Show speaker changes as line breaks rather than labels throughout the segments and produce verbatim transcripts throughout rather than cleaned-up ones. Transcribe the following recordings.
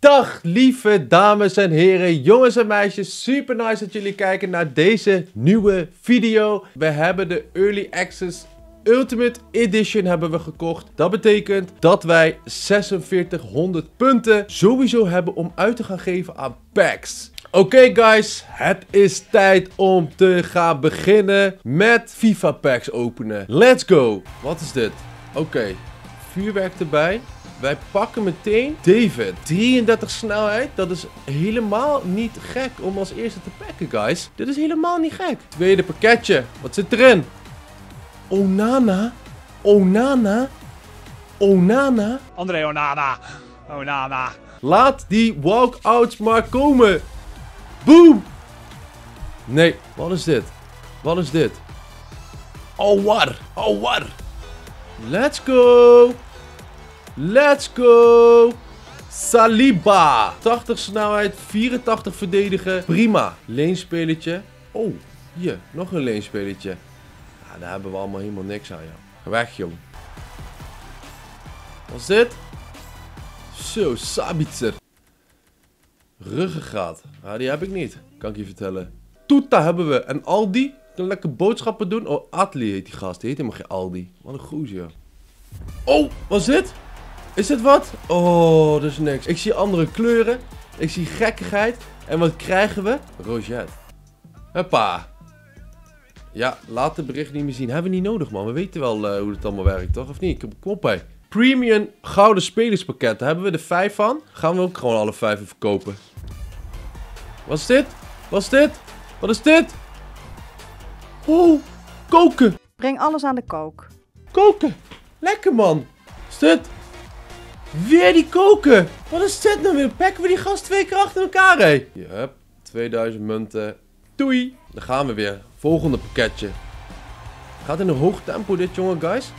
Dag lieve dames en heren, jongens en meisjes, super nice dat jullie kijken naar deze nieuwe video. We hebben de Early Access Ultimate Edition hebben we gekocht. Dat betekent dat wij zesenveertighonderd punten sowieso hebben om uit te gaan geven aan packs. Oké okay guys, het is tijd om te gaan beginnen met FIFA packs openen. Let's go! Wat is dit? Oké, okay. Vuurwerk erbij. Wij pakken meteen David. drieëndertig snelheid. Dat is helemaal niet gek om als eerste te pakken, guys. Dit is helemaal niet gek. Tweede pakketje. Wat zit erin? Onana. Onana. Onana.
André Onana. Onana.
Laat die walkouts maar komen. Boom. Nee, wat is dit? Wat is dit? Oh, war. Oh, war. Let's go. Let's go! Saliba! tachtig snelheid, vierentachtig verdedigen. Prima. Leenspelletje. Oh, hier. Nog een leenspelletje. Ja, daar hebben we allemaal helemaal niks aan, joh. Ga weg, jong. Wat is dit? Zo, Sabitzer. Ruggengraat. Ja, die heb ik niet. Kan ik je vertellen. Toeta hebben we. En Aldi. Kan lekker boodschappen doen. Oh, Atli heet die gast. Die heet helemaal geen Aldi. Wat een goeie, joh. Oh, wat is dit? Is dit wat? Oh, dat is niks. Ik zie andere kleuren. Ik zie gekkigheid. En wat krijgen we? Roget. Hoppa. Ja, laat het bericht niet meer zien. Hebben we niet nodig, man. We weten wel uh, hoe het allemaal werkt, toch? Of niet? Kom op, bij. Premium gouden spelerspakket. Daar hebben we er vijf van. Gaan we ook gewoon alle vijf verkopen. Wat is dit? Wat is dit? Wat is dit? Oh, koken.
Breng alles aan de kook.
Koken. Lekker, man. Wat is dit? Weer die koken. Wat is dit nou weer? Pakken we die gast twee keer achter elkaar, hé? Yep, tweeduizend munten. Doei. Dan gaan we weer. Volgende pakketje. Gaat in een hoog tempo dit, jongen, guys.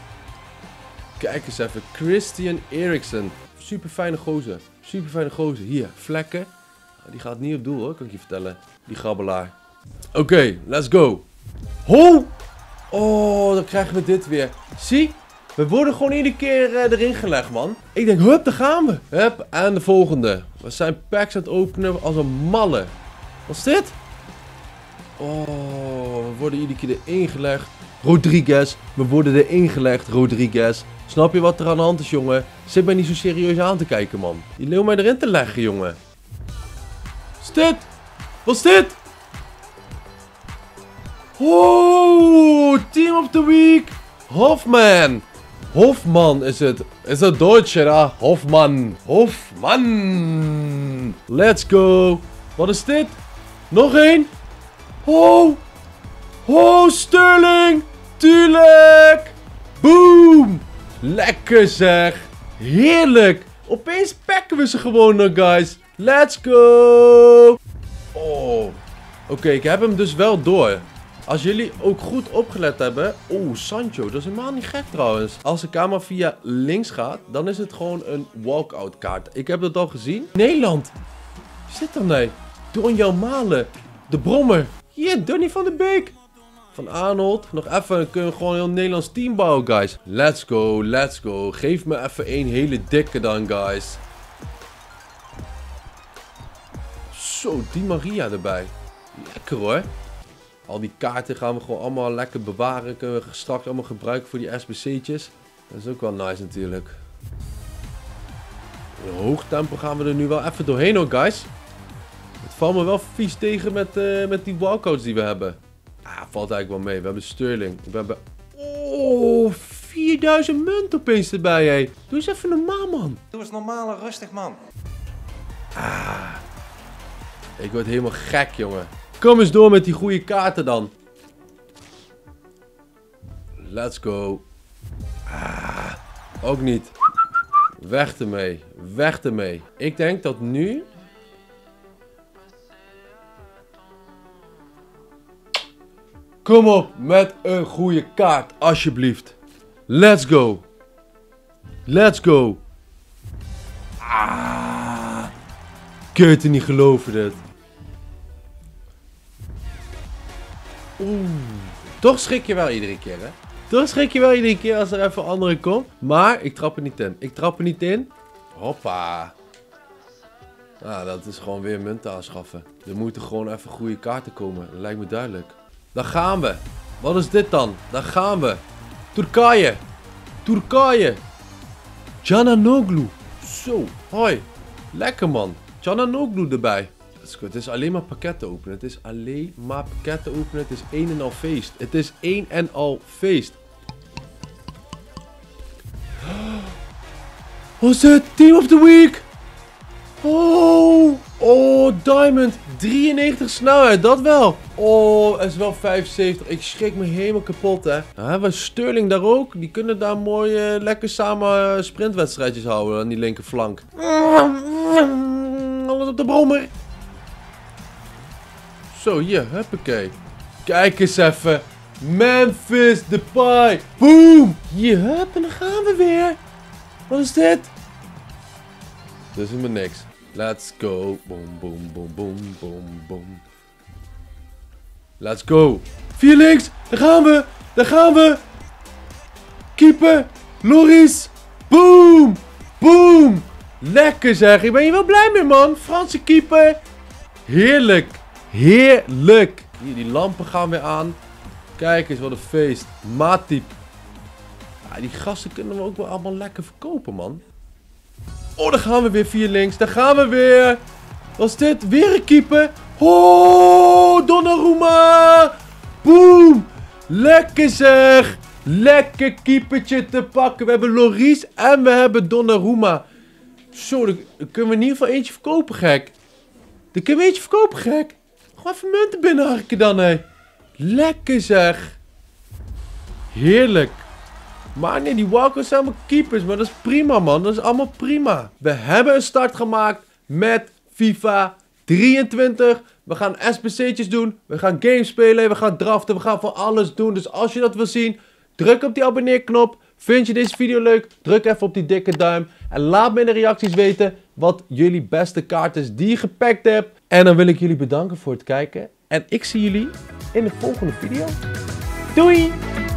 Kijk eens even. Christian Eriksen. Super fijne gozer. Super fijne gozer. Hier, vlekken. Die gaat niet op doel, hoor. Kan ik je vertellen. Die grabbelaar. Oké, okay, let's go. Ho! Oh, dan krijgen we dit weer. Zie? We worden gewoon iedere keer uh, erin gelegd, man. Ik denk, hup, daar gaan we. Hup, en de volgende. We zijn packs aan het openen als een malle. Wat is dit? Oh, we worden iedere keer erin gelegd. Rodriguez. We worden erin gelegd, Rodriguez. Snap je wat er aan de hand is, jongen? Zit mij niet zo serieus aan te kijken, man. Je leeuw mij erin te leggen, jongen. Wat is dit? Wat is dit? Oh, Team of the Week. Hofman. Hofman is het. Is het Duits, ja? Hofman. Hofman. Let's go. Wat is dit? Nog één. Oh. Oh, Sterling. Tuurlijk. Boom. Lekker zeg. Heerlijk. Opeens pakken we ze gewoon nog, guys. Let's go. Oh. Oké, okay, ik heb hem dus wel door. Als jullie ook goed opgelet hebben... Oh, Sancho. Dat is helemaal niet gek trouwens. Als de camera via links gaat, dan is het gewoon een walkout kaart. Ik heb dat al gezien. Nederland. Wie zit er nee? Donjan Malen. De Brommer. Hier, Donny van de Beek. Van Arnold. Nog even, dan kunnen we gewoon een heel Nederlands team bouwen, guys. Let's go, let's go. Geef me even een hele dikke dan, guys. Zo, Di Maria erbij. Lekker hoor. Al die kaarten gaan we gewoon allemaal lekker bewaren. Kunnen we straks allemaal gebruiken voor die S B C'tjes. Dat is ook wel nice natuurlijk. In een hoog tempo gaan we er nu wel even doorheen hoor, guys. Het valt me wel vies tegen met, uh, met die walkouts die we hebben. Ah, valt eigenlijk wel mee. We hebben Sterling. We hebben... Oh, vierduizend munt opeens erbij, hé. Doe eens even normaal, man.
Doe eens normaal en rustig, man.
Ah. Ik word helemaal gek, jongen. Kom eens door met die goede kaarten dan. Let's go. Ah, ook niet. Weg ermee. Weg ermee. Ik denk dat nu... Kom op met een goede kaart, alsjeblieft. Let's go. Let's go. Ah. Kun je het niet geloven, dit? Oeh. Toch schrik je wel iedere keer, hè? Toch schrik je wel iedere keer als er even een andere komt. Maar ik trap er niet in. Ik trap er niet in. Hoppa. Nou, dat is gewoon weer munten aanschaffen. Er moeten gewoon even goede kaarten komen. Dat lijkt me duidelijk. Daar gaan we. Wat is dit dan? Daar gaan we. Turkije. Turkije. Cananoglu. Zo. Hoi. Lekker man. Cananoglu erbij. Het is alleen maar pakketten openen. Het is alleen maar pakketten openen. Het is een en al feest. Het is een en al feest. Wat is het? Team of the Week. Oh. Oh, Diamond. drieënnegentig snelheid. Dat wel. Oh, het is wel vijfenzeventig. Ik schrik me helemaal kapot, hè. Nou, hebben we Sterling daar ook. Die kunnen daar mooi uh, lekker samen uh, sprintwedstrijdjes houden aan die linkerflank. Alles op de brommer. Zo, hier. Huppakee. Kijk eens even. Memphis Depay. Boom. Hier, hup. En dan gaan we weer. Wat is dit? Dit is helemaal niks. Let's go. Boom, boom, boom, boom, boom, boom. Let's go. Vier links. Daar gaan we. Daar gaan we. Keeper. Loris. Boom. Boom. Lekker zeg. Ik ben hier wel blij mee, man. Franse keeper. Heerlijk. Heerlijk. Hier, die lampen gaan weer aan. Kijk eens, wat een feest. Matip. Ja, die gasten kunnen we ook wel allemaal lekker verkopen, man. Oh, daar gaan we weer, vier links. Daar gaan we weer. Wat is dit? Weer een keeper. Oh, Donnarumma. Boom. Lekker zeg. Lekker keepertje te pakken. We hebben Loris en we hebben Donnarumma. Zo, dan kunnen we in ieder geval eentje verkopen, gek. Dan kunnen we eentje verkopen, gek. Gewoon even munten binnenharken dan, hé. Lekker zeg. Heerlijk. Maar nee, die walkers zijn allemaal keepers. Maar dat is prima, man. Dat is allemaal prima. We hebben een start gemaakt met FIFA drieëntwintig. We gaan S B C'tjes doen. We gaan games spelen. We gaan draften. We gaan van alles doen. Dus als je dat wil zien, druk op die abonneerknop. Vind je deze video leuk? Druk even op die dikke duim. En laat me in de reacties weten wat jullie beste kaart is die je gepakt hebt. En dan wil ik jullie bedanken voor het kijken. En ik zie jullie in de volgende video. Doei!